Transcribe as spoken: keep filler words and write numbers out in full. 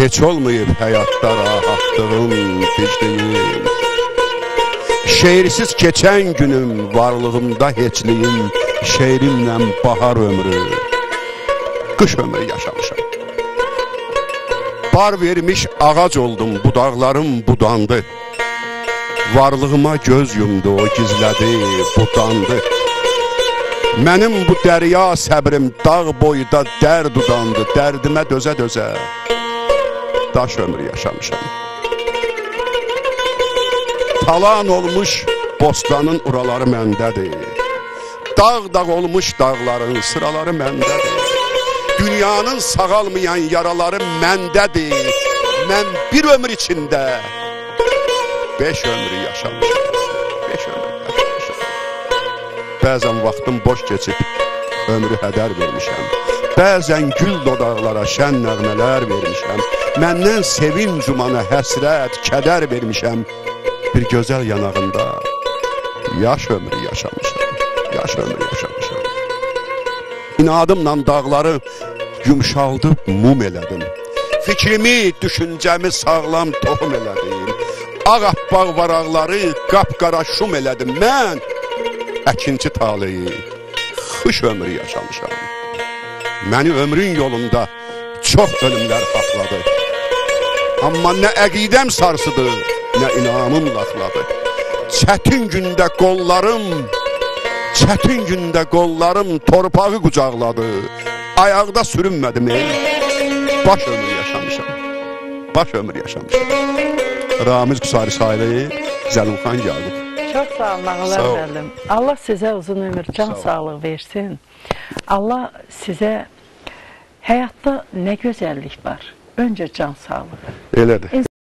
Heç olmayıb həyatda rahatlığım, vicdinim. Şeirsiz keçən günüm, varlığımda heçliyim. Şeirimlə bahar ömrü, qış ömrü yaşamışam. Bar vermiş ağac oldum, budaqlarım budandı. Varlığıma göz yumdu, o gizlədi, budandı. Mənim bu dərya səbrim dağ boyda dərd udandı. Dərdimə dözə-dözə daş ömrü yaşamışam. Talan olmuş bostanın uraları məndədir. Dağ-dağ olmuş dağların sıraları məndədir. Dünyanın sağalmayan yaraları məndədir. Mən bir ömür içində beş ömrü yaşamışam. Beş ömrü yaşamışam. Bəzən vaxtım boş keçib ömrü hədər vermişəm. Bəzən gül dodaqlara şən nəğmələr vermişəm. Məndən sevinc umanı həsrət, kədər vermişəm. Bir gözəl yanağında yaş ömrü yaşamışam. Yaş ömrü yaşamışam. İnadımla dağları yumşaldıb mum elədim. Fikrimi, düşüncəmi sağlam tohum elədim. Ağappaq varaqları qapqara şum elədim. Mən əkinci taleyi xış ömrü yaşamışam. Məni ömrün yolunda çox ölümlər haqladı. Amma nə əqidəm sarsıdı, nə inamım laxladı. Çətin gündə qollarım, çətin gündə qollarım torpağı qucaqladı. Ayaqda sürünmədim ey, baş ömür yaşamışam. Baş ömür yaşamışam. Ramiz Qusari Saylı, Zəlimxan Yaqub. Çox sağ olun ağalar müəllim. Allah sizə uzun ömür, can sağlığı versin. Allah sizə həyatda nə gözəllik var? Öncə can sağlığı. Elədir.